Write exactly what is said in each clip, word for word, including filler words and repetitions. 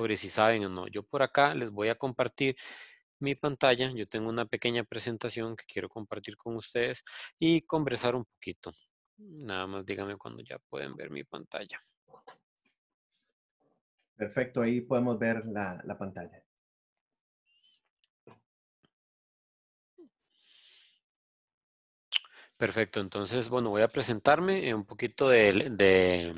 sobre si saben o no. Yo por acá les voy a compartir mi pantalla. Yo tengo una pequeña presentación que quiero compartir con ustedes y conversar un poquito. Nada más díganme cuando ya pueden ver mi pantalla. Perfecto, ahí podemos ver la, la pantalla. Perfecto, entonces, bueno, voy a presentarme eh, un poquito de, de,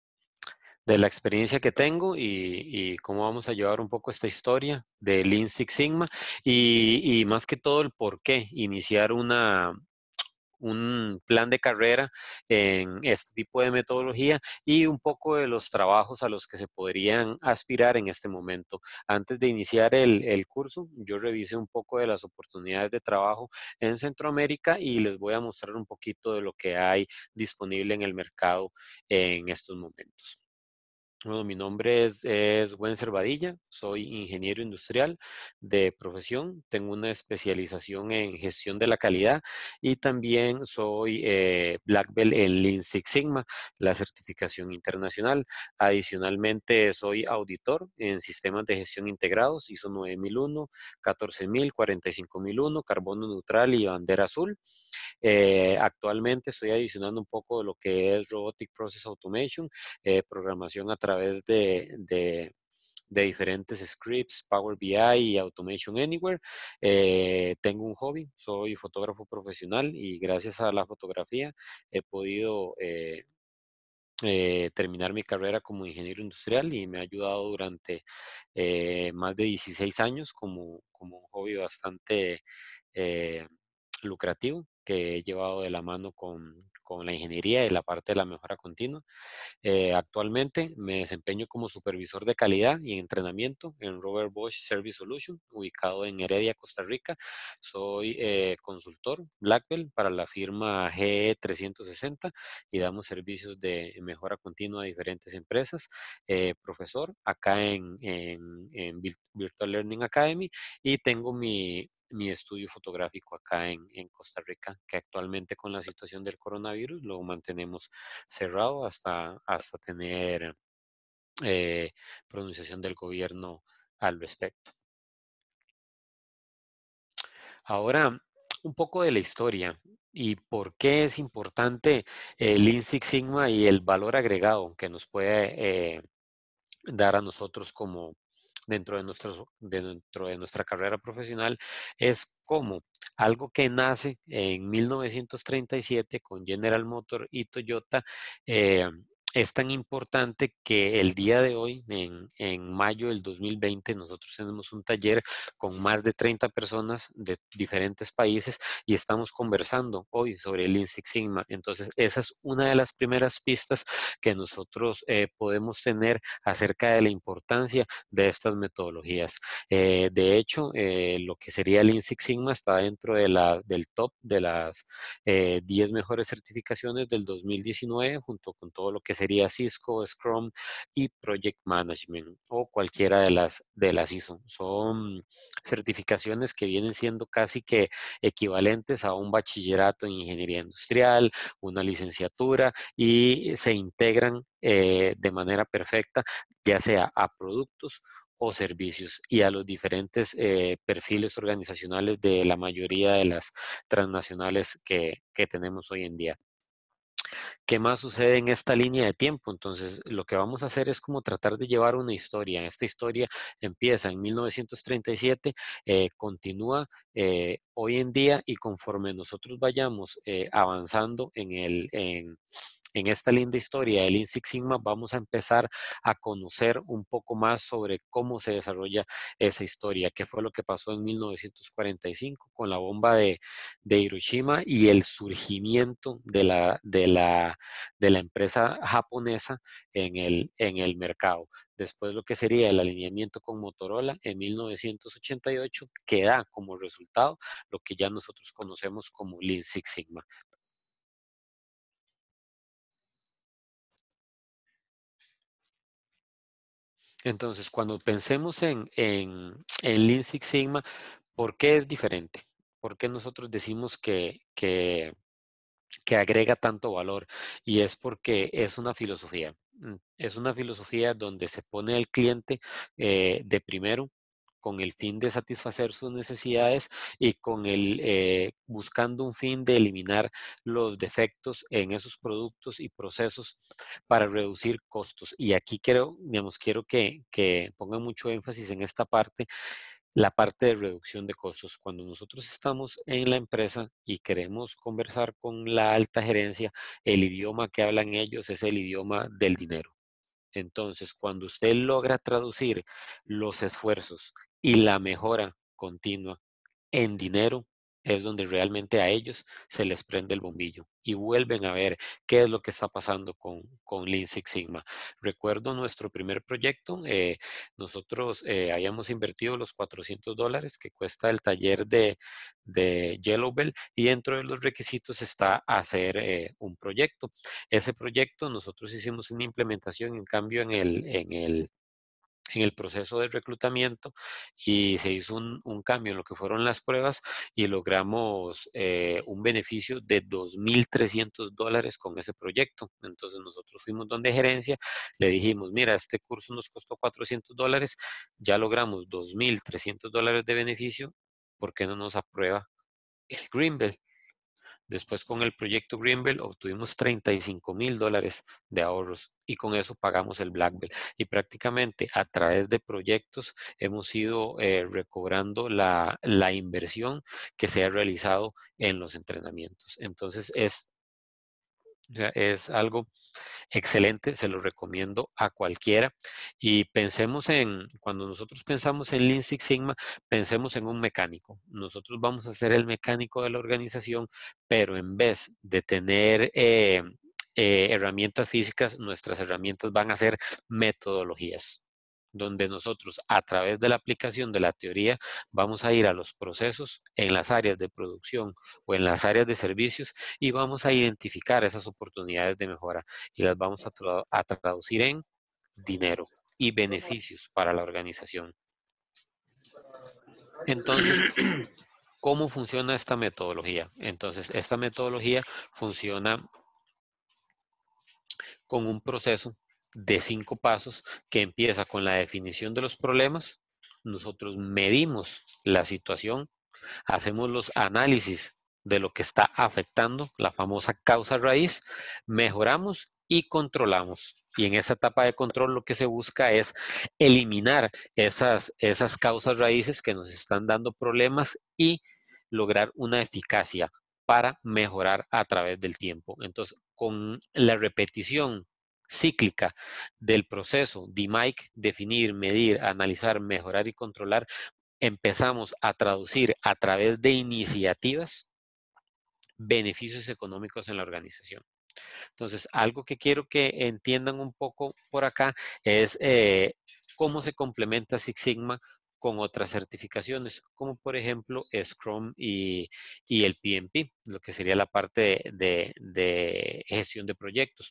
de la experiencia que tengo y, y cómo vamos a llevar un poco esta historia de Lean Six Sigma y, y más que todo el por qué iniciar una, un plan de carrera en este tipo de metodología y un poco de los trabajos a los que se podrían aspirar en este momento. Antes de iniciar el, el curso, yo revisé un poco de las oportunidades de trabajo en Centroamérica y les voy a mostrar un poquito de lo que hay disponible en el mercado en estos momentos. Bueno, mi nombre es, es Wencer Badilla, soy ingeniero industrial de profesión, tengo una especialización en gestión de la calidad y también soy eh, Black Belt en Lean Six Sigma, la certificación internacional. Adicionalmente, soy auditor en sistemas de gestión integrados, ISO nueve mil uno, catorce mil, cuarenta y cinco mil uno, carbono neutral y bandera azul. Eh, actualmente estoy adicionando un poco de lo que es Robotic Process Automation, eh, programación a través de, de, de, diferentes scripts, Power B I y Automation Anywhere. Eh, tengo un hobby, soy fotógrafo profesional y gracias a la fotografía he podido eh, eh, terminar mi carrera como ingeniero industrial y me ha ayudado durante eh, más de dieciséis años como, como un hobby bastante eh, lucrativo que he llevado de la mano con, con la ingeniería y la parte de la mejora continua. Eh, actualmente me desempeño como supervisor de calidad y entrenamiento en Robert Bosch Service Solution, ubicado en Heredia, Costa Rica. Soy eh, consultor Black Belt para la firma G E trescientos sesenta y damos servicios de mejora continua a diferentes empresas. Eh, profesor acá en, en, en Virtual Learning Academy y tengo mi, mi estudio fotográfico acá en, en Costa Rica, que actualmente con la situación del coronavirus lo mantenemos cerrado hasta, hasta tener eh, pronunciación del gobierno al respecto. Ahora, un poco de la historia y por qué es importante el Lean Six Sigma y el valor agregado que nos puede eh, dar a nosotros como dentro de, nuestros, dentro de nuestra carrera profesional es como algo que nace en mil novecientos treinta y siete con General Motors y Toyota. Eh, es tan importante que el día de hoy, en, en mayo del dos mil veinte, nosotros tenemos un taller con más de treinta personas de diferentes países y estamos conversando hoy sobre el Lean Six Sigma. Entonces, esa es una de las primeras pistas que nosotros eh, podemos tener acerca de la importancia de estas metodologías. Eh, de hecho, eh, lo que sería Lean Six Sigma está dentro de la, del top de las eh, diez mejores certificaciones del dos mil diecinueve, junto con todo lo que sería Cisco, Scrum y Project Management o cualquiera de las, de las ISO. Son certificaciones que vienen siendo casi que equivalentes a un bachillerato en ingeniería industrial, una licenciatura y se integran eh, de manera perfecta, ya sea a productos o servicios y a los diferentes eh, perfiles organizacionales de la mayoría de las transnacionales que, que tenemos hoy en día. ¿Qué más sucede en esta línea de tiempo? Entonces, lo que vamos a hacer es como tratar de llevar una historia. Esta historia empieza en mil novecientos treinta y siete, eh, continúa eh, hoy en día y conforme nosotros vayamos eh, avanzando en, el, en, en esta linda historia del Lean Six Sigma, vamos a empezar a conocer un poco más sobre cómo se desarrolla esa historia, qué fue lo que pasó en mil novecientos cuarenta y cinco con la bomba de, de Hiroshima y el surgimiento de la, de la, de la empresa japonesa en el, en el mercado. Después lo que sería el alineamiento con Motorola en mil novecientos ochenta y ocho, que da como resultado lo que ya nosotros conocemos como Lean Six Sigma. Entonces, cuando pensemos en, en, en Lean Six Sigma, ¿por qué es diferente? ¿Por qué nosotros decimos que, que, que agrega tanto valor? Y es porque es una filosofía. Mm, Es una filosofía donde se pone al cliente eh, de primero con el fin de satisfacer sus necesidades y con el eh, buscando un fin de eliminar los defectos en esos productos y procesos para reducir costos. Y aquí quiero, digamos, quiero que, que pongan mucho énfasis en esta parte, la parte de reducción de costos. Cuando nosotros estamos en la empresa y queremos conversar con la alta gerencia, el idioma que hablan ellos es el idioma del dinero. Entonces, cuando usted logra traducir los esfuerzos y la mejora continua en dinero, es donde realmente a ellos se les prende el bombillo y vuelven a ver qué es lo que está pasando con, con Lean Six Sigma. Recuerdo nuestro primer proyecto, eh, nosotros eh, habíamos invertido los cuatrocientos dólares que cuesta el taller de, de Yellow Bell, y dentro de los requisitos está hacer eh, un proyecto. Ese proyecto nosotros hicimos una implementación, en cambio, en el, en el en el proceso de reclutamiento, y se hizo un, un cambio en lo que fueron las pruebas y logramos eh, un beneficio de dos mil trescientos dólares con ese proyecto. Entonces nosotros fuimos donde gerencia, le dijimos, mira, este curso nos costó cuatrocientos dólares, ya logramos dos mil trescientos dólares de beneficio, ¿por qué no nos aprueba el Greenbelt? Después, con el proyecto Greenbelt obtuvimos treinta y cinco mil dólares de ahorros, y con eso pagamos el Black Belt. Y prácticamente a través de proyectos hemos ido eh, recobrando la, la inversión que se ha realizado en los entrenamientos. Entonces es, o sea, es algo excelente, se lo recomiendo a cualquiera. Y pensemos en, cuando nosotros pensamos en Lean Six Sigma, pensemos en un mecánico. Nosotros vamos a ser el mecánico de la organización, pero en vez de tener eh, eh, herramientas físicas, nuestras herramientas van a ser metodologías, donde nosotros, a través de la aplicación de la teoría, vamos a ir a los procesos en las áreas de producción o en las áreas de servicios, y vamos a identificar esas oportunidades de mejora y las vamos a, tra- a traducir en dinero y beneficios para la organización. Entonces, ¿cómo funciona esta metodología? Entonces, esta metodología funciona con un proceso de cinco pasos que empieza con la definición de los problemas. Nosotros medimos la situación, hacemos los análisis de lo que está afectando, la famosa causa raíz, mejoramos y controlamos. Y en esa etapa de control lo que se busca es eliminar esas, esas causas raíces que nos están dando problemas y lograr una eficacia para mejorar a través del tiempo. Entonces, con la repetición cíclica del proceso D M A I C, definir, medir, analizar, mejorar y controlar, empezamos a traducir a través de iniciativas beneficios económicos en la organización. Entonces, algo que quiero que entiendan un poco por acá es eh, cómo se complementa Six Sigma con otras certificaciones, como por ejemplo Scrum y, y el P M P, lo que sería la parte de, de, de gestión de proyectos.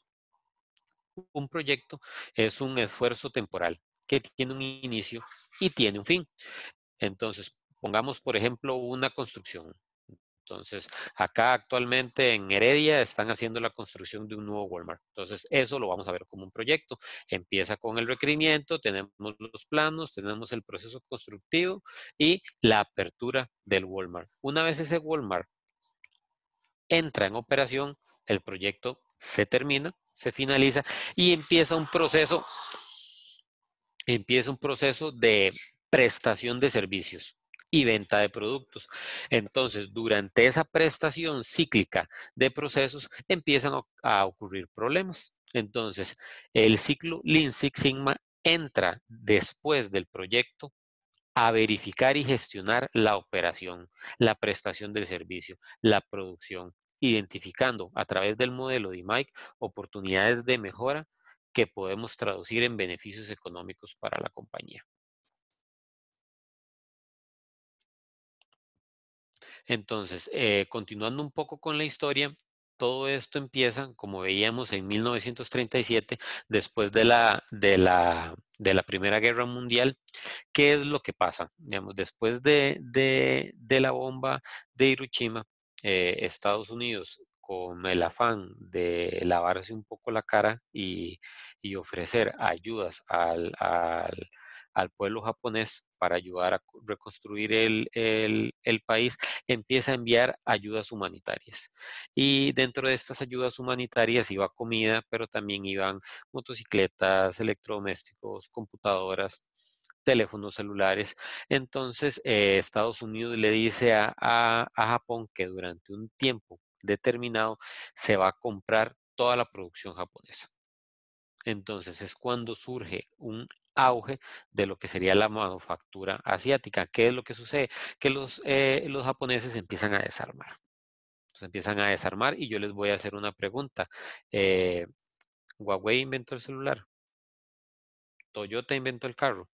Un proyecto es un esfuerzo temporal que tiene un inicio y tiene un fin. Entonces, pongamos, por ejemplo, una construcción. Entonces, acá actualmente en Heredia están haciendo la construcción de un nuevo Walmart. Entonces, eso lo vamos a ver como un proyecto. Empieza con el requerimiento, tenemos los planos, tenemos el proceso constructivo y la apertura del Walmart. Una vez ese Walmart entra en operación, el proyecto se termina, se finaliza y empieza un proceso, empieza un proceso de prestación de servicios y venta de productos. Entonces, durante esa prestación cíclica de procesos empiezan a ocurrir problemas. Entonces, el ciclo Lean Six Sigma entra después del proyecto a verificar y gestionar la operación, la prestación del servicio, la producción, identificando a través del modelo de M A I C oportunidades de mejora que podemos traducir en beneficios económicos para la compañía. Entonces, eh, continuando un poco con la historia, todo esto empieza, como veíamos, en mil novecientos treinta y siete, después de la, de la, de la Primera Guerra Mundial. ¿Qué es lo que pasa? Digamos, después de, de, de la bomba de Hiroshima, eh, Estados Unidos con el afán de lavarse un poco la cara y, y ofrecer ayudas al, al- al pueblo japonés para ayudar a co- reconstruir el, el- el país, empieza a enviar ayudas humanitarias. Y dentro de estas ayudas humanitarias iba comida, pero también iban motocicletas, electrodomésticos, computadoras, teléfonos celulares. Entonces, eh, Estados Unidos le dice a, a- a Japón que durante un tiempo determinado se va a comprar toda la producción japonesa. Entonces es cuando surge un auge de lo que sería la manufactura asiática. ¿Qué es lo que sucede? Que los, eh, los japoneses empiezan a desarmar. Entonces empiezan a desarmar y yo les voy a hacer una pregunta. Eh, Huawei inventó el celular, Toyota inventó el carro,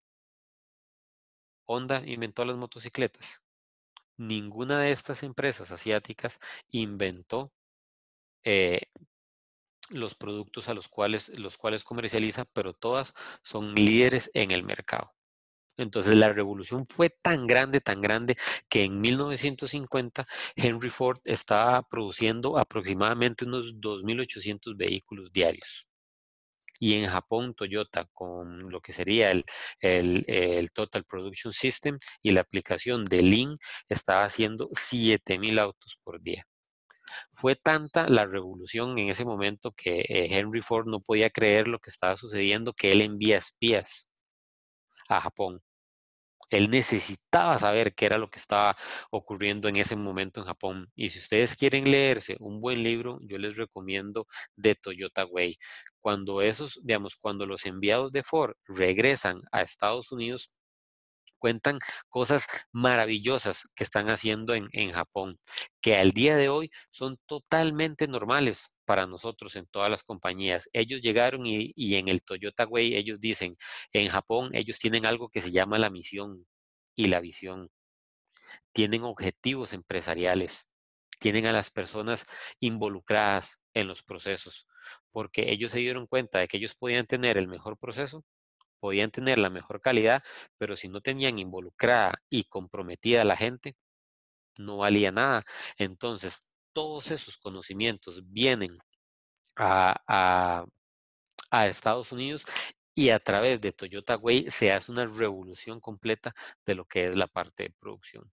Honda inventó las motocicletas. Ninguna de estas empresas asiáticas inventó eh, los productos a los cuales, los cuales comercializa, pero todas son líderes en el mercado. Entonces la revolución fue tan grande, tan grande, que en mil novecientos cincuenta Henry Ford estaba produciendo aproximadamente unos dos mil ochocientos vehículos diarios. Y en Japón, Toyota, con lo que sería el, el, el Total Production System y la aplicación de Lean, estaba haciendo siete mil autos por día. Fue tanta la revolución en ese momento que eh, Henry Ford no podía creer lo que estaba sucediendo, que él envía espías a Japón. Él necesitaba saber qué era lo que estaba ocurriendo en ese momento en Japón. Y si ustedes quieren leerse un buen libro, yo les recomiendo The Toyota Way. Cuando esos, digamos, cuando los enviados de Ford regresan a Estados Unidos, cuentan cosas maravillosas que están haciendo en, en Japón, que al día de hoy son totalmente normales para nosotros en todas las compañías. Ellos llegaron y, y en el Toyota Way ellos dicen, en Japón ellos tienen algo que se llama la misión y la visión. Tienen objetivos empresariales, tienen a las personas involucradas en los procesos, porque ellos se dieron cuenta de que ellos podían tener el mejor proceso, podían tener la mejor calidad, pero si no tenían involucrada y comprometida a la gente, no valía nada. Entonces, todos esos conocimientos vienen a, a- a Estados Unidos y a través de Toyota Way se hace una revolución completa de lo que es la parte de producción.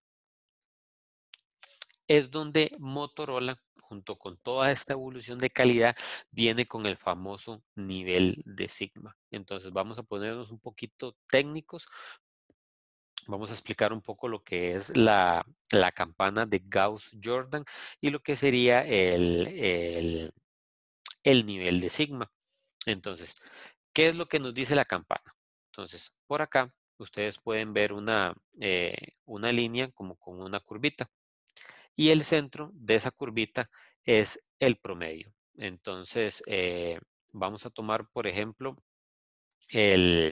Es donde Motorola, junto con toda esta evolución de calidad, viene con el famoso nivel de Sigma. Entonces vamos a ponernos un poquito técnicos. Vamos a explicar un poco lo que es la, la campana de Gauss-Jordan y lo que sería el, el, el nivel de sigma. Entonces, ¿qué es lo que nos dice la campana? Entonces, por acá ustedes pueden ver una, eh, una línea como con una curvita y el centro de esa curvita es el promedio. Entonces, eh, vamos a tomar, por ejemplo, el,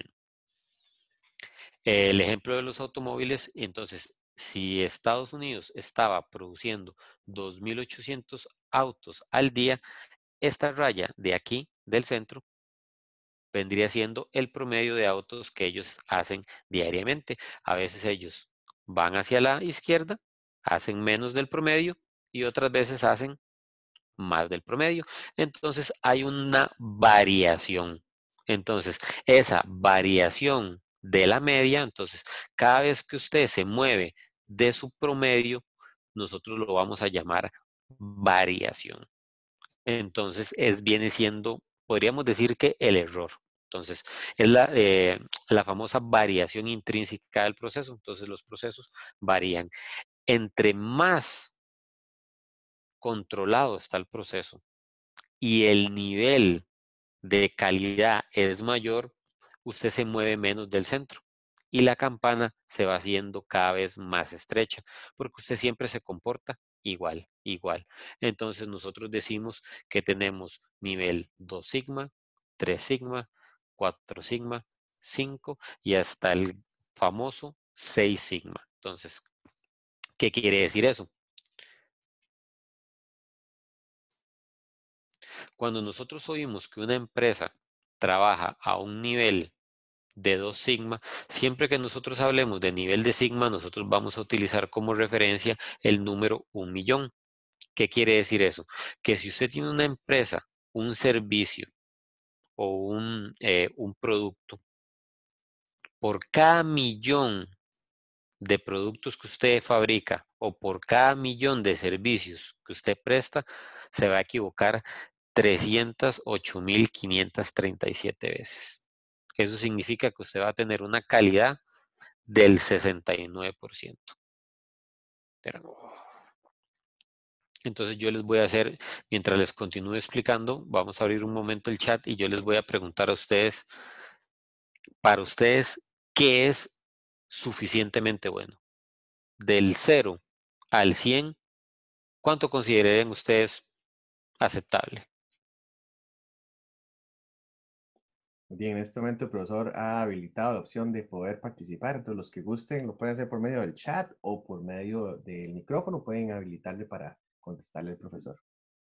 el ejemplo de los automóviles. Entonces, si Estados Unidos estaba produciendo dos mil ochocientos autos al día, esta raya de aquí, del centro, vendría siendo el promedio de autos que ellos hacen diariamente. A veces ellos van hacia la izquierda, hacen menos del promedio y otras veces hacen más del promedio. Entonces hay una variación. Entonces, esa variación de la media, entonces cada vez que usted se mueve de su promedio, nosotros lo vamos a llamar variación. Entonces, es, viene siendo, podríamos decir que el error. Entonces, es la, eh, la famosa variación intrínseca del proceso. Entonces, los procesos varían. Entre más controlado está el proceso y el nivel de calidad es mayor, usted se mueve menos del centro y la campana se va haciendo cada vez más estrecha porque usted siempre se comporta igual, igual. Entonces nosotros decimos que tenemos nivel dos sigma, tres sigma, cuatro sigma, cinco y hasta el famoso seis sigma. Entonces, ¿qué quiere decir eso? Cuando nosotros oímos que una empresa trabaja a un nivel de dos sigma, siempre que nosotros hablemos de nivel de sigma, nosotros vamos a utilizar como referencia el número un millón. ¿Qué quiere decir eso? Que si usted tiene una empresa, un servicio o un, eh, un producto, por cada millón de productos que usted fabrica o por cada millón de servicios que usted presta, se va a equivocar trescientas ocho mil quinientas treinta y siete veces. Eso significa que usted va a tener una calidad del sesenta y nueve por ciento. Entonces yo les voy a hacer, mientras les continúe explicando, vamos a abrir un momento el chat y yo les voy a preguntar a ustedes, para ustedes, ¿qué es suficientemente bueno? Del cero al cien, ¿cuánto considerarían ustedes aceptable? Bien, en este momento el profesor ha habilitado la opción de poder participar. Entonces, los que gusten lo pueden hacer por medio del chat o por medio del micrófono. Pueden habilitarle para contestarle al profesor.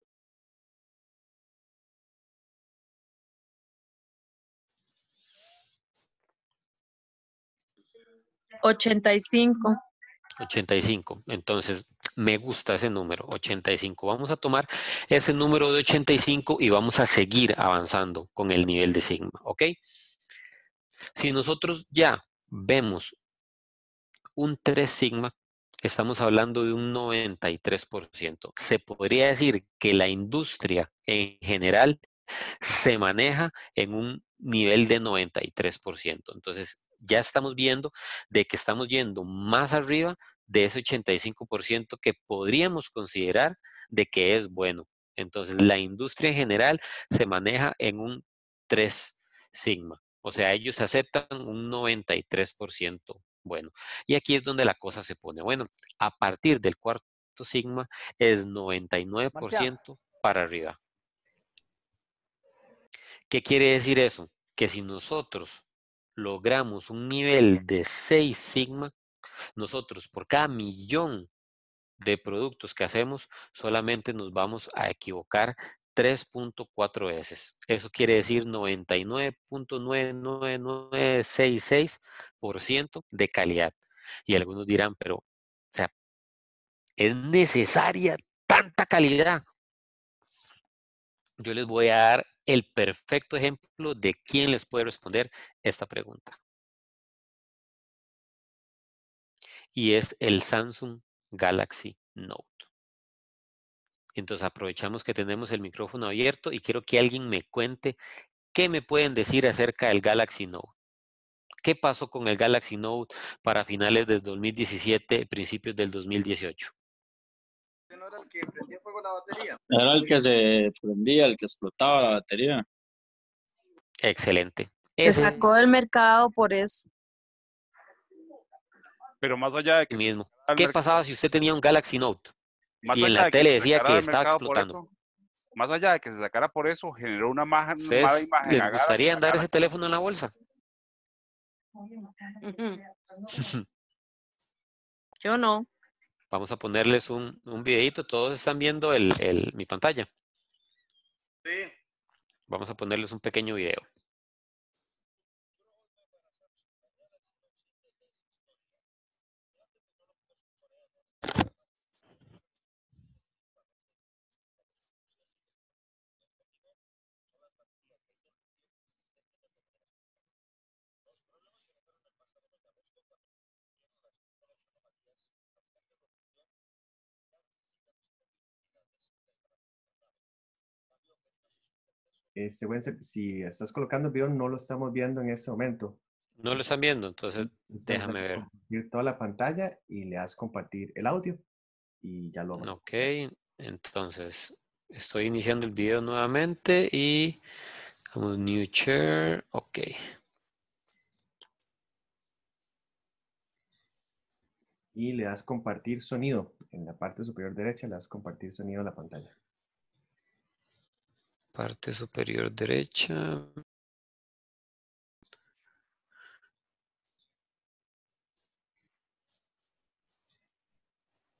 ochenta y cinco. ochenta y cinco. Entonces, me gusta ese número, ochenta y cinco. Vamos a tomar ese número de ochenta y cinco y vamos a seguir avanzando con el nivel de sigma, ¿ok? Si nosotros ya vemos un tres sigma, estamos hablando de un noventa y tres por ciento. Se podría decir que la industria en general se maneja en un nivel de noventa y tres por ciento. Entonces, ya estamos viendo de que estamos yendo más arriba de ese ochenta y cinco por ciento que podríamos considerar de que es bueno. Entonces, la industria en general se maneja en un tres sigma. O sea, ellos aceptan un noventa y tres por ciento bueno. Y aquí es donde la cosa se pone bueno. A partir del cuarto sigma es noventa y nueve por ciento para arriba. ¿Qué quiere decir eso? Que si nosotros logramos un nivel de seis sigma, nosotros por cada millón de productos que hacemos, solamente nos vamos a equivocar tres punto cuatro veces. Eso quiere decir noventa y nueve punto nueve nueve nueve seis seis por ciento de calidad. Y algunos dirán, pero, o sea, ¿es necesaria tanta calidad? Yo les voy a dar el perfecto ejemplo de quién les puede responder esta pregunta. Y es el Samsung Galaxy Note. Entonces aprovechamos que tenemos el micrófono abierto y quiero que alguien me cuente qué me pueden decir acerca del Galaxy Note. ¿Qué pasó con el Galaxy Note para finales del dos mil diecisiete, principios del dos mil dieciocho? ¿No era el que prendía fuego la batería? Era el que se prendía, el que explotaba la batería. Excelente. Se Ese sacó del mercado por eso. Pero más allá de que se mismo. sacara al ¿Qué mercado, pasaba si usted tenía un Galaxy Note más y en allá la de que tele se decía sacara que al estaba mercado por explotando? eso, más allá de que se sacara por eso, generó una ma- mala ¿Ustedes imagen les a gustaría Galaxy. andar ese teléfono en la bolsa? Ujú. Yo no. Vamos a ponerles un, un videito. Todos están viendo el, el- mi pantalla. Sí. Vamos a ponerles un pequeño video. Este, buen ser- si estás colocando el video, no lo estamos viendo en este momento. ¿No lo están viendo? Entonces, Entonces, déjame ver. compartir toda la pantalla y le das compartir el audio y ya lo vamos a Ok, entonces estoy iniciando el video nuevamente y vamos new share. Ok. y le das compartir sonido. En la parte superior derecha le das compartir sonido a la pantalla. Parte superior derecha.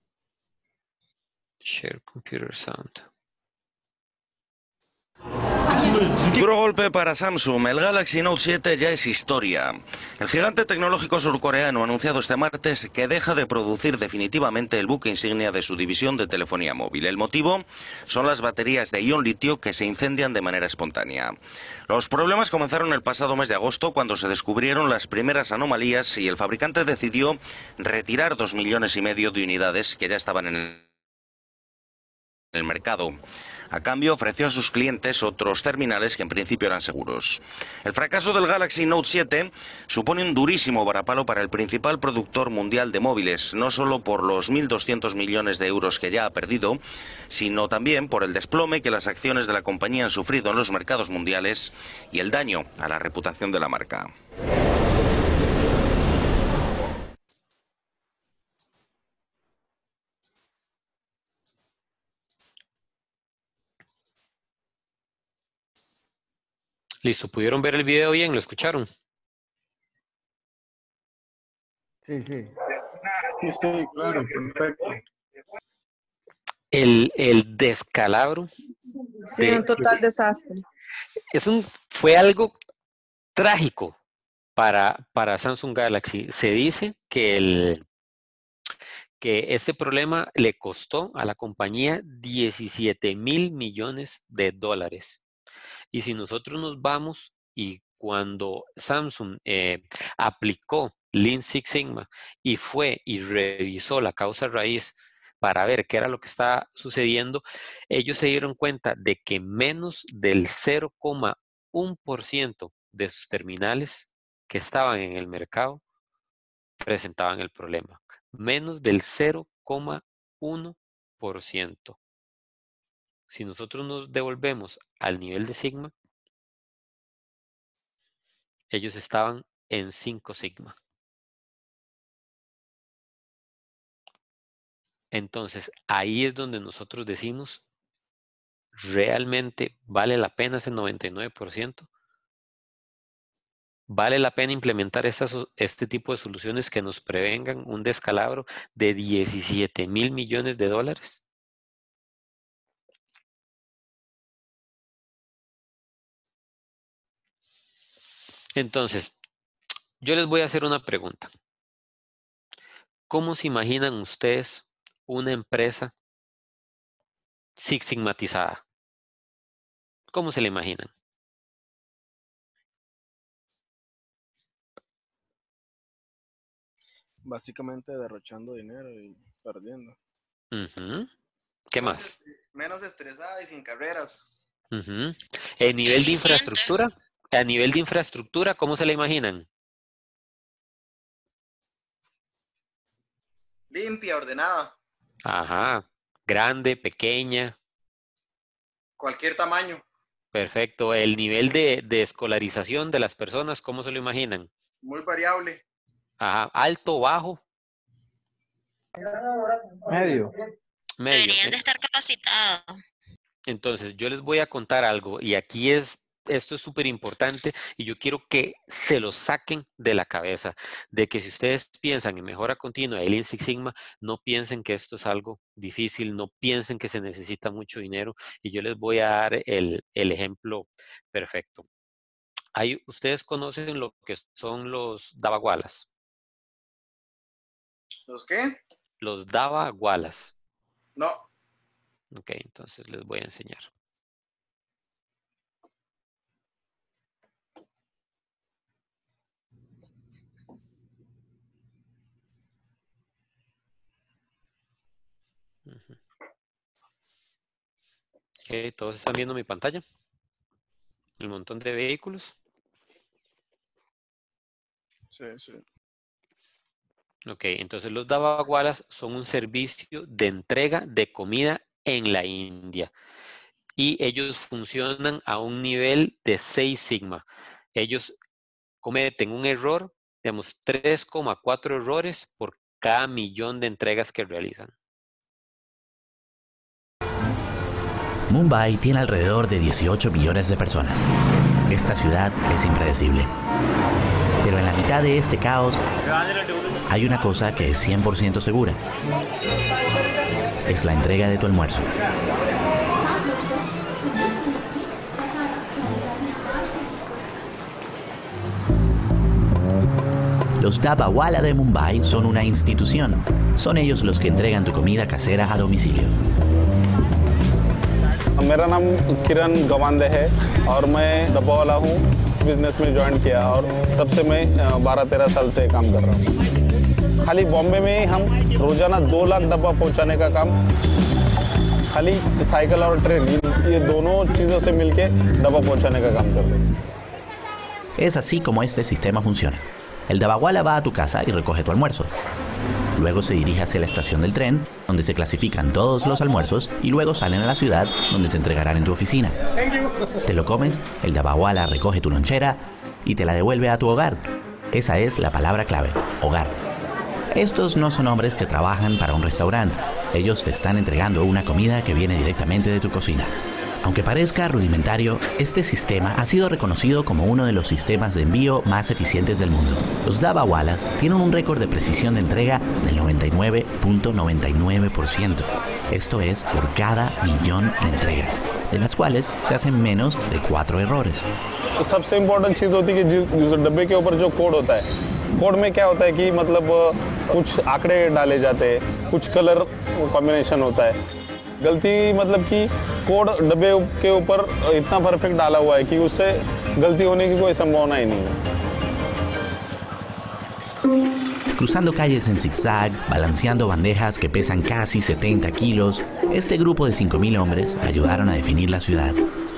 Share computer sound. Duro golpe para Samsung. El Galaxy Note siete ya es historia. El gigante tecnológico surcoreano ha anunciado este martes que deja de producir definitivamente el buque insignia de su división de telefonía móvil. El motivo son las baterías de ion litio que se incendian de manera espontánea. Los problemas comenzaron el pasado mes de agosto cuando se descubrieron las primeras anomalías y el fabricante decidió retirar dos millones y medio de unidades que ya estaban en el el mercado. A cambio, ofreció a sus clientes otros terminales que en principio eran seguros. El fracaso del Galaxy Note siete supone un durísimo varapalo para el principal productor mundial de móviles, no solo por los mil doscientos millones de euros que ya ha perdido, sino también por el desplome que las acciones de la compañía han sufrido en los mercados mundiales y el daño a la reputación de la marca. Listo, ¿pudieron ver el video bien? ¿Lo escucharon? Sí, sí. Sí, sí, claro, perfecto. El, el descalabro. Sí, de- un total desastre. es un, fue algo trágico para, para Samsung Galaxy. Se dice que, el, que este problema le costó a la compañía diecisiete mil millones de dólares. Y si nosotros nos vamos y cuando Samsung eh, aplicó Lean Six Sigma y fue y revisó la causa raíz para ver qué era lo que estaba sucediendo, ellos se dieron cuenta de que menos del cero coma uno por ciento de sus terminales que estaban en el mercado presentaban el problema. Menos del cero coma uno por ciento. Si nosotros nos devolvemos al nivel de Sigma, ellos estaban en cinco Sigma. Entonces, ahí es donde nosotros decimos, ¿realmente vale la pena ese noventa y nueve por ciento? ¿Vale la pena implementar estas, este tipo de soluciones que nos prevengan un descalabro de diecisiete mil millones de dólares? Entonces, yo les voy a hacer una pregunta. ¿Cómo se imaginan ustedes una empresa Six Sigmatizada? ¿Cómo se la imaginan? Básicamente derrochando dinero y perdiendo. Ujú. ¿Qué más? Menos estresada y sin carreras. Ujú. En nivel de infraestructura, a nivel de infraestructura, ¿cómo se la imaginan? Limpia, ordenada. Ajá. Grande, pequeña. Cualquier tamaño. Perfecto. El nivel de, de escolarización de las personas, ¿cómo se lo imaginan? Muy variable. Ajá. Alto, bajo, Medio. medio. Deberían de estar capacitados. Entonces, yo les voy a contar algo y aquí es, esto es súper importante y yo quiero que se lo saquen de la cabeza, de que si ustedes piensan en mejora continua de Lean Six Sigma, no piensen que esto es algo difícil, no piensen que se necesita mucho dinero y yo les voy a dar el, el ejemplo perfecto. Hay, ustedes conocen lo que son los dabagualas. ¿Los qué? Los dabagualas. No. Ok, entonces les voy a enseñar. Ujú. Ok, ¿todos están viendo mi pantalla? El montón de vehículos. Sí, sí. Ok, entonces los dabagualas son un servicio de entrega de comida en la India. Y ellos funcionan a un nivel de seis Sigma. Ellos cometen un error, digamos, tres coma cuatro errores por cada millón de entregas que realizan. Mumbai tiene alrededor de dieciocho millones de personas. Esta ciudad es impredecible. Pero en la mitad de este caos hay una cosa que es cien por ciento segura. Es la entrega de tu almuerzo. Los Dabbawala de Mumbai son una institución. Son ellos los que entregan tu comida casera a domicilio. मेरा नाम किरण गवांदे है और मैं डब्बावाला हूँ। बिजनेस में ज्वाइन किया और तब से मैं बारह तेरह साल से काम कर रहा हूँ। खाली बॉम्बे में ही हम रोजाना दो लाख डब्बा पहुँचाने का काम, खाली साइकिल और ट्रेन, ये दोनों चीज़ों से मिलके डब्बा पहुँचाने का काम करते हैं। Es así como este sistema funciona. El Dabbawala va a tu casa y recoge tu almuerzo. Luego se dirige hacia la estación del tren, donde se clasifican todos los almuerzos y luego salen a la ciudad, donde se entregarán en tu oficina. Te lo comes, el Dabbawala recoge tu lonchera y te la devuelve a tu hogar. Esa es la palabra clave, hogar. Estos no son hombres que trabajan para un restaurante. Ellos te están entregando una comida que viene directamente de tu cocina. Aunque parezca rudimentario, este sistema ha sido reconocido como uno de los sistemas de envío más eficientes del mundo. Los Dabbawalas tienen un récord de precisión de entrega del noventa y nueve punto noventa y nueve por ciento. Esto es por cada millón de entregas, de las cuales se hacen menos de cuatro errores. सबसे important चीज़ होती है कि जिस जिस डब्बे के ऊपर जो कोड होता है, कोड में क्या होता है कि मतलब कुछ आंकड़े डाले जाते हैं, कुछ कलर कॉम्बिनेशन होता है। गलती मतलब कि कोड डब्बे के ऊपर इतना परफेक्ट डाला हुआ है कि उससे गलती होने की कोई संभावना ही नहीं है। Cruzando calles en zigzag, balanceando bandejas que pesan casi setenta kilos, este grupo de cinco mil hombres ayudaron a definir la ciudad.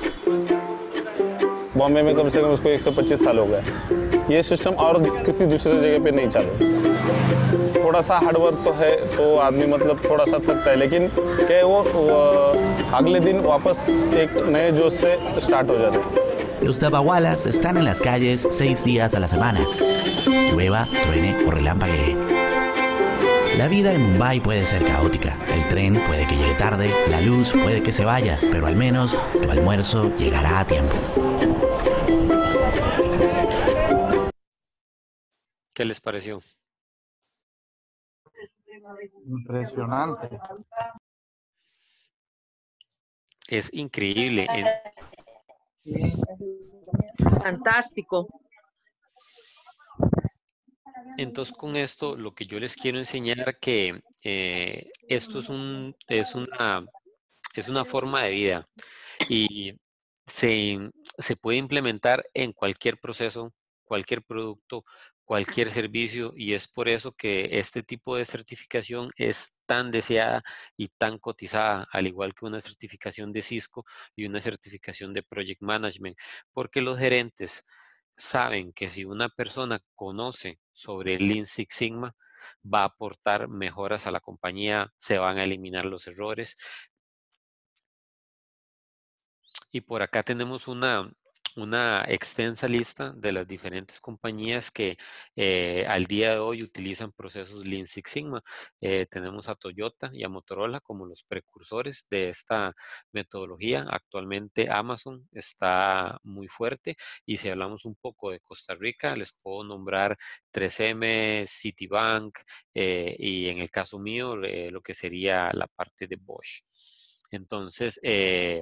Bombay में कम से कम उसको एक सौ पच्चीस साल हो गए। ये सिस्टम और किसी दूसरे जगह पे नहीं चालू। थोड़ा सा हार्डवर्क तो है, तो आदमी मतलब थोड़ा सा थकता है, लेकिन क्या वो, वो अगले दिन वापस एक नए जोश से स्टार्ट हो जाते हैं। Los Dabbawalas están en las calles seis días a la semana. Llueva, truene o relampaguee. La vida en Mumbai puede ser caótica. El tren puede que llegue tarde, la luz puede que se vaya, pero al menos tu almuerzo llegará a tiempo. ¿Qué les pareció? Impresionante. Es increíble. En- Fantástico. Entonces, con esto, lo que yo les quiero enseñar que eh, esto es un, es una, es una forma de vida y se, se puede implementar en cualquier proceso, cualquier producto, cualquier servicio, y es por eso que este tipo de certificación es tan deseada y tan cotizada, al igual que una certificación de Cisco y una certificación de Project Management, porque los gerentes saben que si una persona conoce sobre el Lean Six Sigma, va a aportar mejoras a la compañía, se van a eliminar los errores. Y por acá tenemos una, una extensa lista de las diferentes compañías que eh, al día de hoy utilizan procesos Lean Six Sigma. Eh, tenemos a Toyota y a Motorola como los precursores de esta metodología. Actualmente Amazon está muy fuerte, y si hablamos un poco de Costa Rica, les puedo nombrar tres eme, Citibank eh, y en el caso mío eh, lo que sería la parte de Bosch. Entonces, eh,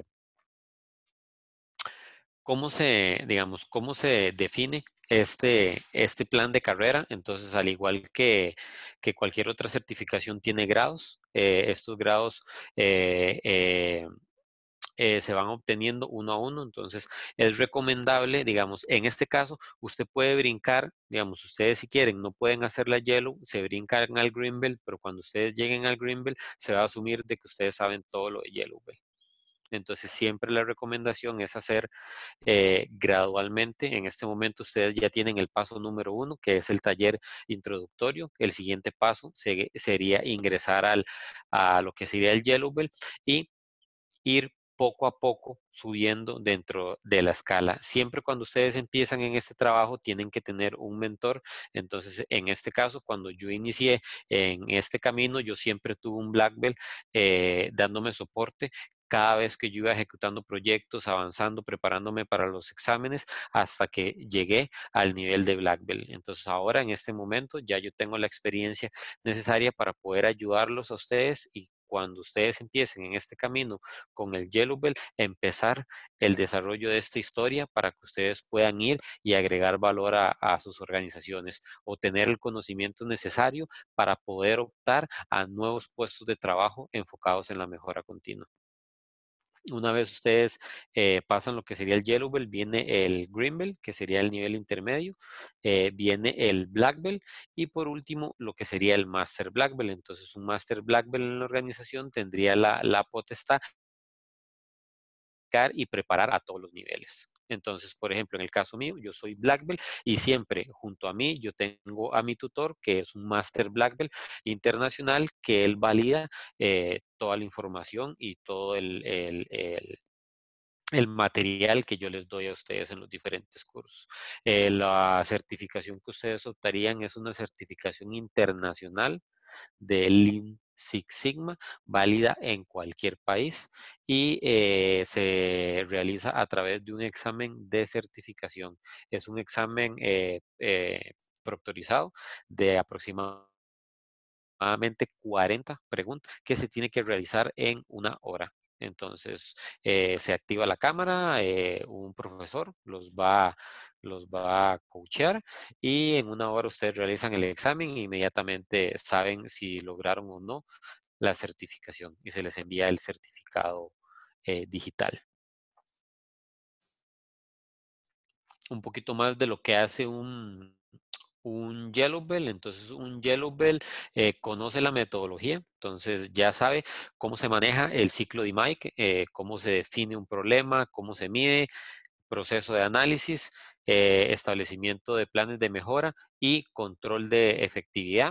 ¿Cómo se, digamos, cómo se define este, este plan de carrera? Entonces, al igual que, que cualquier otra certificación tiene grados, eh, estos grados eh, eh, eh, se van obteniendo uno a uno. Entonces, es recomendable, digamos, en este caso, usted puede brincar, digamos, ustedes si quieren, no pueden hacer la Yellow, se brincan al Green Belt, pero cuando ustedes lleguen al Green Belt, se va a asumir de que ustedes saben todo lo de Yellow Belt. Entonces, siempre la recomendación es hacer eh, gradualmente. En este momento ustedes ya tienen el paso número uno, que es el taller introductorio. El siguiente paso se, sería ingresar al, a lo que sería el Yellow Belt y ir poco a poco subiendo dentro de la escala. Siempre cuando ustedes empiezan en este trabajo tienen que tener un mentor. Entonces, en este caso, cuando yo inicié en este camino, yo siempre tuve un Black Belt eh, dándome soporte cada vez que yo iba ejecutando proyectos, avanzando, preparándome para los exámenes, hasta que llegué al nivel de Black Belt. Entonces ahora, en este momento, ya yo tengo la experiencia necesaria para poder ayudarlos a ustedes y cuando ustedes empiecen en este camino con el Yellow Belt, empezar el desarrollo de esta historia para que ustedes puedan ir y agregar valor a, a sus organizaciones o tener el conocimiento necesario para poder optar a nuevos puestos de trabajo enfocados en la mejora continua. Una vez ustedes eh, pasan lo que sería el Yellow Belt, viene el Green Belt, que sería el nivel intermedio, eh, viene el Black Belt y por último lo que sería el Master Black Belt. Entonces un Master Black Belt en la organización tendría la, la potestad y preparar a todos los niveles. Entonces, por ejemplo, en el caso mío, yo soy Black Belt y siempre junto a mí yo tengo a mi tutor, que es un Master Black Belt internacional, que él valida eh, toda la información y todo el, el, el, el material que yo les doy a ustedes en los diferentes cursos. Eh, la certificación que ustedes optarían es una certificación internacional de Lean Six Sigma, válida en cualquier país y eh, se realiza a través de un examen de certificación. Es un examen eh, eh, proctorizado de aproximadamente cuarenta preguntas que se tiene que realizar en una hora. Entonces, eh, se activa la cámara, eh, un profesor los va, los va a coachear y en una hora ustedes realizan el examen e inmediatamente saben si lograron o no la certificación y se les envía el certificado eh, digital. Un poquito más de lo que hace un, un Yellow Belt. Entonces un Yellow Belt eh, conoce la metodología, entonces ya sabe cómo se maneja el ciclo de I M A I C, eh, cómo se define un problema, cómo se mide, proceso de análisis, eh, establecimiento de planes de mejora y control de efectividad.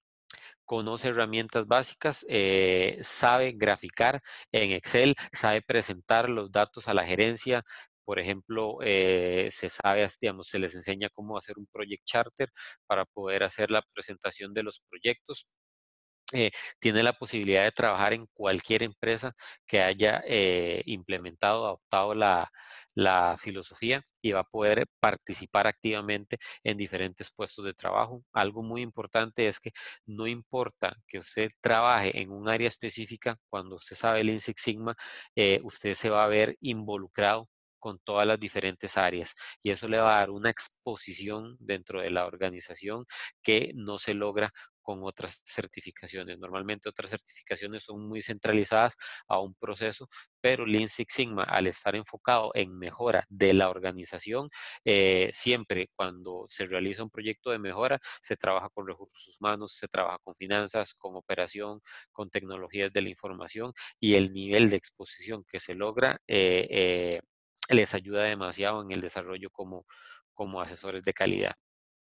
Conoce herramientas básicas, eh, sabe graficar en Excel, sabe presentar los datos a la gerencia. Por ejemplo, eh, se sabe, digamos, se les enseña cómo hacer un project charter para poder hacer la presentación de los proyectos. Eh, tiene la posibilidad de trabajar en cualquier empresa que haya eh, implementado, adoptado la, la filosofía y va a poder participar activamente en diferentes puestos de trabajo. Algo muy importante es que no importa que usted trabaje en un área específica, cuando usted sabe el Lean Six Sigma, eh, usted se va a ver involucrado con todas las diferentes áreas y eso le va a dar una exposición dentro de la organización que no se logra con otras certificaciones. Normalmente otras certificaciones son muy centralizadas a un proceso, pero Lean Six Sigma, al estar enfocado en mejora de la organización, eh, siempre cuando se realiza un proyecto de mejora, se trabaja con recursos humanos, se trabaja con finanzas, con operación, con tecnologías de la información y el nivel de exposición que se logra eh, eh, les ayuda demasiado en el desarrollo como, como asesores de calidad.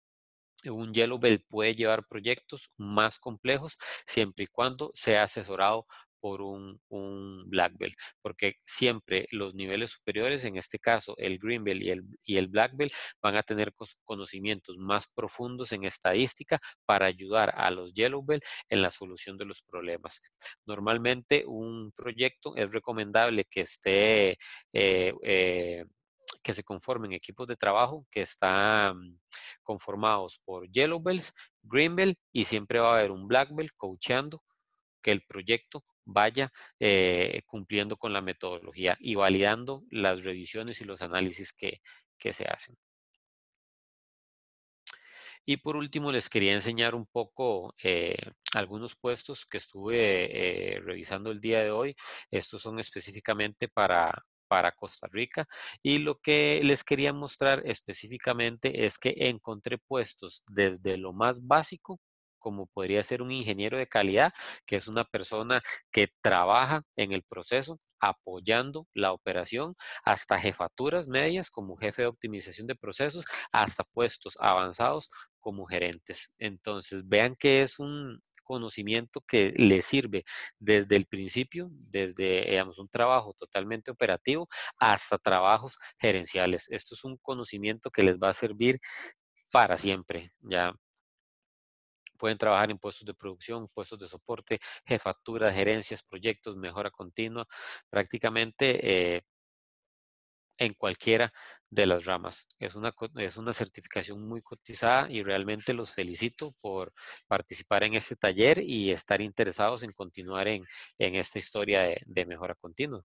Un Yellow Belt puede llevar proyectos más complejos siempre y cuando sea asesorado por un, un Black Belt, porque siempre los niveles superiores, en este caso el Green Belt y el, y el Black Belt, van a tener conocimientos más profundos en estadística para ayudar a los Yellow Belt en la solución de los problemas. Normalmente un proyecto es recomendable que esté eh, eh, que se conformen equipos de trabajo que están conformados por Yellow Belts, Green Belt y siempre va a haber un Black Belt coacheando que el proyecto vaya eh, cumpliendo con la metodología y validando las revisiones y los análisis que, que se hacen. Y por último, les quería enseñar un poco eh, algunos puestos que estuve eh, revisando el día de hoy. Estos son específicamente para, para Costa Rica. Y lo que les quería mostrar específicamente es que encontré puestos desde lo más básico, como podría ser un ingeniero de calidad, que es una persona que trabaja en el proceso apoyando la operación, hasta jefaturas medias como jefe de optimización de procesos, hasta puestos avanzados como gerentes. Entonces, vean que es un conocimiento que les sirve desde el principio, desde digamos, un trabajo totalmente operativo hasta trabajos gerenciales. Esto es un conocimiento que les va a servir para siempre. Ya pueden trabajar en puestos de producción, puestos de soporte, jefatura, gerencias, proyectos, mejora continua. Prácticamente eh, en cualquiera de las ramas. Es una, es una certificación muy cotizada y realmente los felicito por participar en este taller y estar interesados en continuar en, en esta historia de, de mejora continua.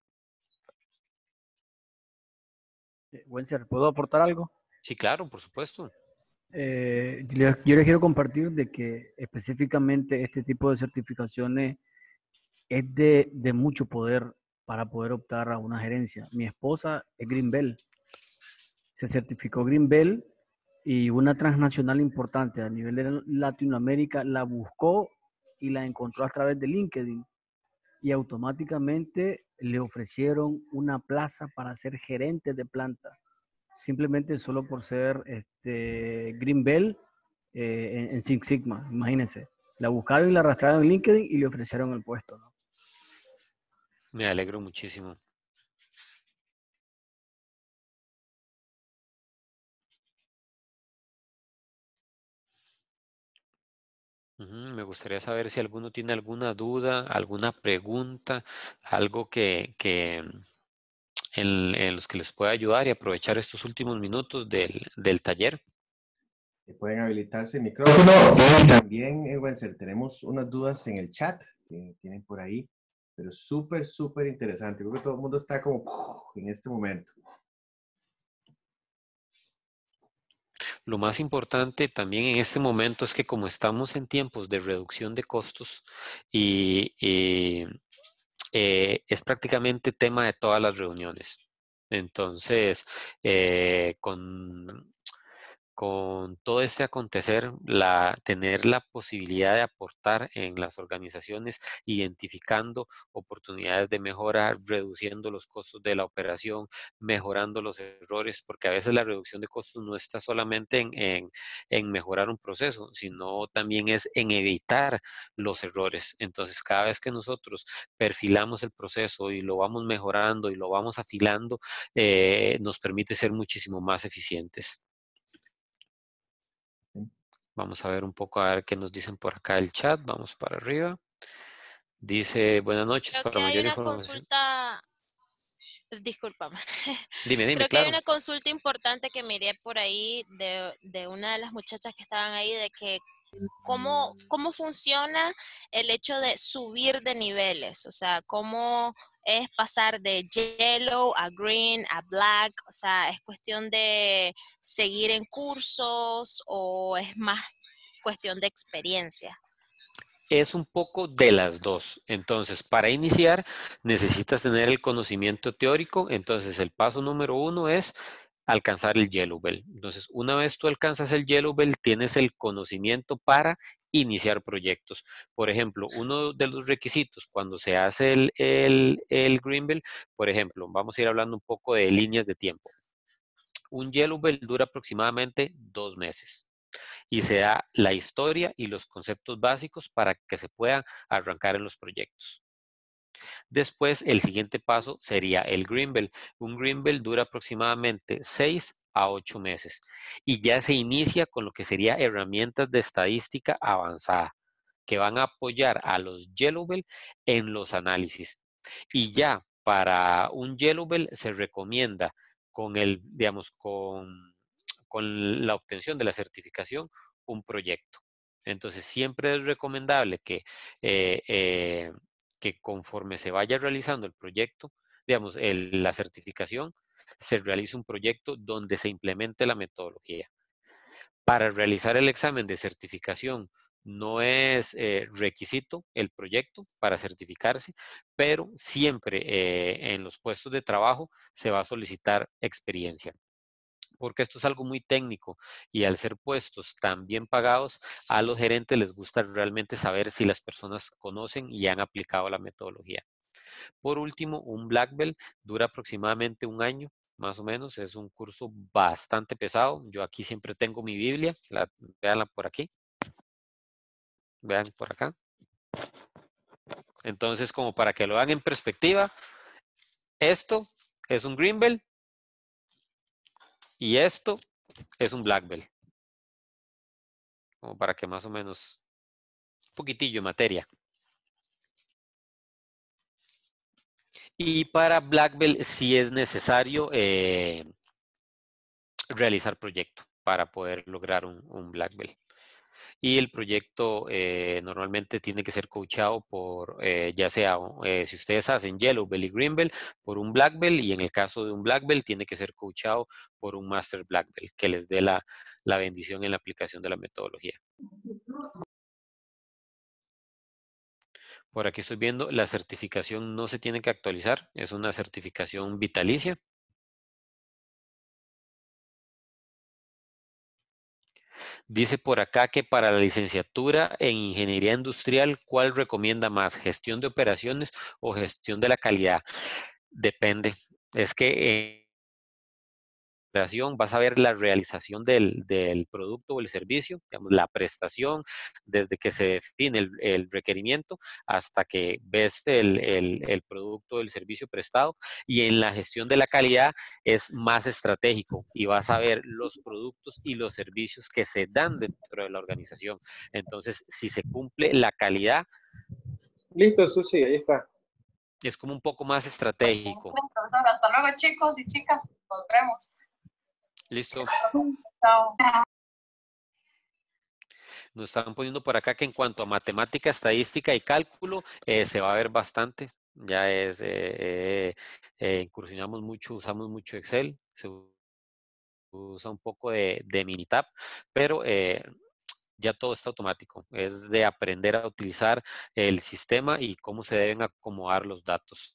Wencer, ¿puedo aportar algo? Sí, claro, por supuesto. Eh, yo, yo les quiero compartir de que específicamente este tipo de certificaciones es de, de mucho poder para poder optar a una gerencia. Mi esposa es Green Bell. Se certificó Green Bell y una transnacional importante a nivel de Latinoamérica la buscó y la encontró a través de LinkedIn y automáticamente le ofrecieron una plaza para ser gerente de planta, simplemente solo por ser este, Green Bell eh, en, en Six Sigma, imagínense. La buscaron y la arrastraron en LinkedIn y le ofrecieron el puesto, ¿no? Me alegro muchísimo. Uh-huh. Me gustaría saber si alguno tiene alguna duda, alguna pregunta, algo que, que en, en los que les pueda ayudar y aprovechar estos últimos minutos del, del taller. Pueden habilitarse el micrófono y también, eh, Wencer, tenemos unas dudas en el chat que tienen por ahí, pero súper, súper interesante. Creo que todo el mundo está como ¡puf! En este momento. Lo más importante también en este momento es que como estamos en tiempos de reducción de costos y, y eh, es prácticamente tema de todas las reuniones. Entonces, eh, con, con todo este acontecer, la, tener la posibilidad de aportar en las organizaciones, identificando oportunidades de mejora, reduciendo los costos de la operación, mejorando los errores, porque a veces la reducción de costos no está solamente en, en, en mejorar un proceso, sino también es en evitar los errores. Entonces, cada vez que nosotros perfilamos el proceso y lo vamos mejorando y lo vamos afilando, eh, nos permite ser muchísimo más eficientes. Vamos a ver un poco a ver qué nos dicen por acá el chat. Vamos para arriba. Dice, buenas noches. Creo Para que hay mayor una información. consulta, discúlpame. Dime, dime, Creo que claro. hay una consulta importante que miré por ahí de, de una de las muchachas que estaban ahí, de que cómo, cómo funciona el hecho de subir de niveles, o sea, cómo es pasar de yellow a green a black, o sea, es cuestión de seguir en cursos o es más cuestión de experiencia. Es un poco de las dos. Entonces, para iniciar, necesitas tener el conocimiento teórico. Entonces, el paso número uno es alcanzar el Yellow Belt. Entonces, una vez tú alcanzas el Yellow Belt, tienes el conocimiento para iniciar proyectos. Por ejemplo, uno de los requisitos cuando se hace el, el, el Green Belt, por ejemplo, vamos a ir hablando un poco de líneas de tiempo. Un Yellow Belt dura aproximadamente dos meses y se da la historia y los conceptos básicos para que se puedan arrancar en los proyectos. Después, el siguiente paso sería el Green Belt. Un Green Belt dura aproximadamente seis a ocho meses y ya se inicia con lo que sería herramientas de estadística avanzada que van a apoyar a los Yellow Belt en los análisis. Y ya para un Yellow Belt se recomienda con el, digamos, con, con la obtención de la certificación, un proyecto. Entonces, siempre es recomendable que, eh, eh, que conforme se vaya realizando el proyecto, digamos, el, la certificación, se realice un proyecto donde se implemente la metodología. Para realizar el examen de certificación no es eh, requisito el proyecto para certificarse, pero siempre eh, en los puestos de trabajo se va a solicitar experiencia, porque esto es algo muy técnico y al ser puestos tan bien pagados, a los gerentes les gusta realmente saber si las personas conocen y han aplicado la metodología. Por último, un Black Belt dura aproximadamente un año, más o menos. Es un curso bastante pesado. Yo aquí siempre tengo mi Biblia. La, véanla por aquí. Vean por acá. Entonces, como para que lo vean en perspectiva, esto es un Green Belt y esto es un Black Belt. Como para que más o menos un poquitillo de materia. Y para Black Belt sí es necesario eh, realizar proyecto para poder lograr un, un Black Belt. Y el proyecto eh, normalmente tiene que ser coachado por, eh, ya sea, eh, si ustedes hacen Yellow Belt y Green Belt, por un Black Belt, y en el caso de un Black Belt tiene que ser coachado por un Master Black Belt, que les dé la, la bendición en la aplicación de la metodología. Por aquí estoy viendo, la certificación no se tiene que actualizar, es una certificación vitalicia. Dice por acá que para la licenciatura en Ingeniería Industrial, ¿cuál recomienda más? ¿Gestión de operaciones o gestión de la calidad? Depende. Es que eh, operación vas a ver la realización del, del producto o el servicio, digamos, la prestación, desde que se define el, el requerimiento hasta que ves el, el, el producto o el servicio prestado. Y en la gestión de la calidad es más estratégico y vas a ver los productos y los servicios que se dan dentro de la organización. Entonces, si se cumple la calidad. Listo, Susi, ahí está. Es como un poco más estratégico. Profesor, hasta luego, chicos y chicas. Nos vemos. Listo. Chao. Nos están poniendo por acá que en cuanto a matemática, estadística y cálculo, eh, se va a ver bastante. Ya es, eh, eh, eh, incursionamos mucho, usamos mucho Excel, se usa un poco de, de Minitab, pero eh, ya todo está automático. Es de aprender a utilizar el sistema y cómo se deben acomodar los datos.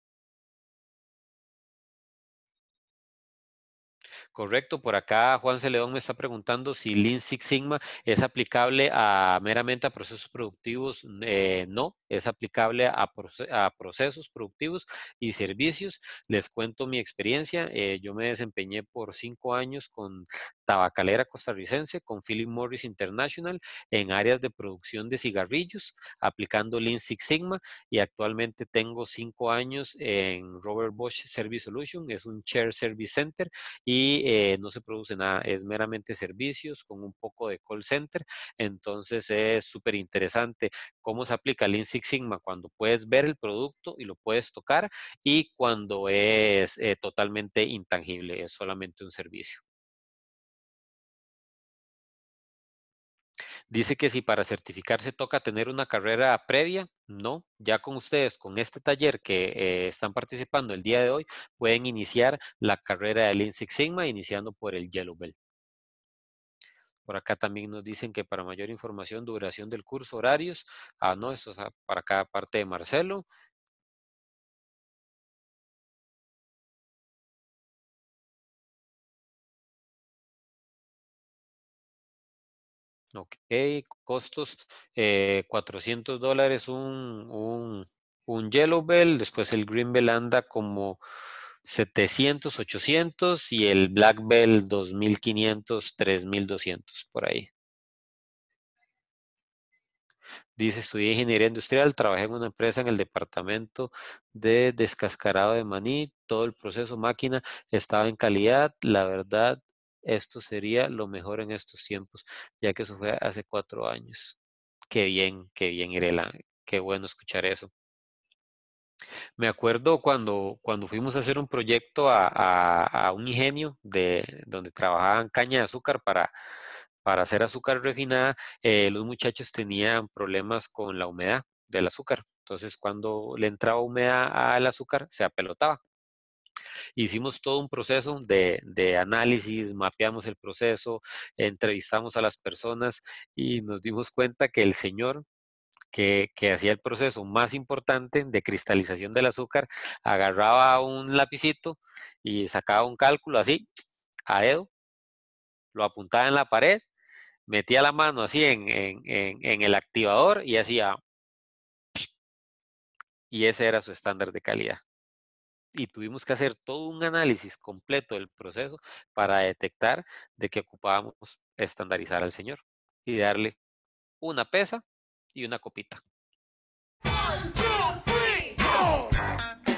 Correcto, por acá Juan C. León me está preguntando si Lean Six Sigma es aplicable a meramente a procesos productivos. Eh, no, es aplicable a, proce a procesos productivos y servicios. Les cuento mi experiencia. Eh, yo me desempeñé por cinco años con Tabacalera Costarricense, con Philip Morris International, en áreas de producción de cigarrillos, aplicando Lean Six Sigma, y actualmente tengo cinco años en Robert Bosch Service Solution, es un Shared Service Center, y eh, no se produce nada, es meramente servicios con un poco de call center. Entonces es súper interesante cómo se aplica Lean Six Sigma cuando puedes ver el producto y lo puedes tocar, y cuando es eh, totalmente intangible, es solamente un servicio. Dice que si para certificarse toca tener una carrera previa, no. Ya con ustedes, con este taller que eh, están participando el día de hoy, pueden iniciar la carrera de Lean Six Sigma iniciando por el Yellow Belt. Por acá también nos dicen que para mayor información, duración del curso, horarios. Ah, no, eso es para cada parte de Marcelo. Ok, costos eh, cuatrocientos dólares un, un, un Yellow Belt, después el Green Belt anda como setecientos, ochocientos, y el Black Belt dos mil quinientos, tres mil doscientos, por ahí. Dice, estudié ingeniería industrial, trabajé en una empresa en el departamento de descascarado de maní, todo el proceso máquina estaba en calidad, la verdad, esto sería lo mejor en estos tiempos, ya que eso fue hace cuatro años. Qué bien, qué bien, Irela, qué bueno escuchar eso. Me acuerdo cuando, cuando fuimos a hacer un proyecto a, a, a un ingenio de, donde trabajaban caña de azúcar para, para hacer azúcar refinada, eh, los muchachos tenían problemas con la humedad del azúcar. Entonces, cuando le entraba humedad al azúcar, se apelotaba. Hicimos todo un proceso de, de análisis, mapeamos el proceso, entrevistamos a las personas y nos dimos cuenta que el señor que, que hacía el proceso más importante de cristalización del azúcar agarraba un lapicito y sacaba un cálculo así, a dedo, lo apuntaba en la pared, metía la mano así en, en, en, en el activador y hacía, y ese era su estándar de calidad. Y tuvimos que hacer todo un análisis completo del proceso para detectar de que ocupábamos estandarizar al señor y darle una pesa y una copita. One, two, three,